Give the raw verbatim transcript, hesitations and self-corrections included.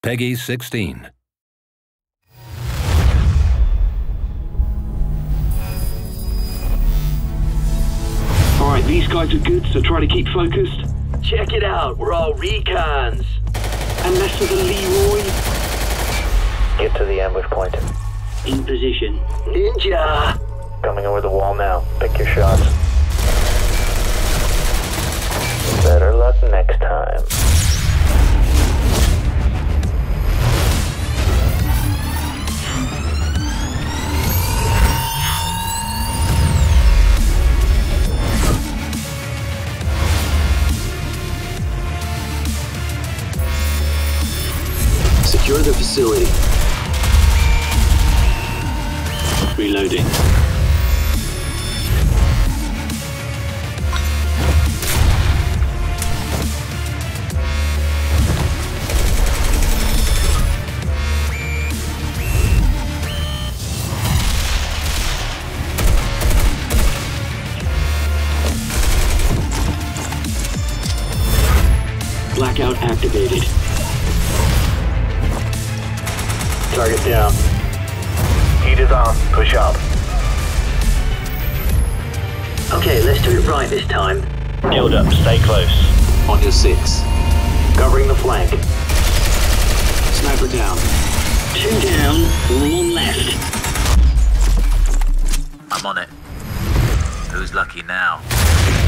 Peggy sixteen. Alright, these guys are good, so try to keep focused. Check it out, we're all recons. And less of a Leroy. Get to the ambush point. In position. Ninja! Coming over the wall now. Pick your shots. Better luck next time. Secure the facility. Reloading. Blackout activated. Target down. Heat is on. Push up. Okay, let's do it right this time. Build up. Stay close. On your six. Covering the flank. Sniper down. Two down, one left. I'm on it. Who's lucky now?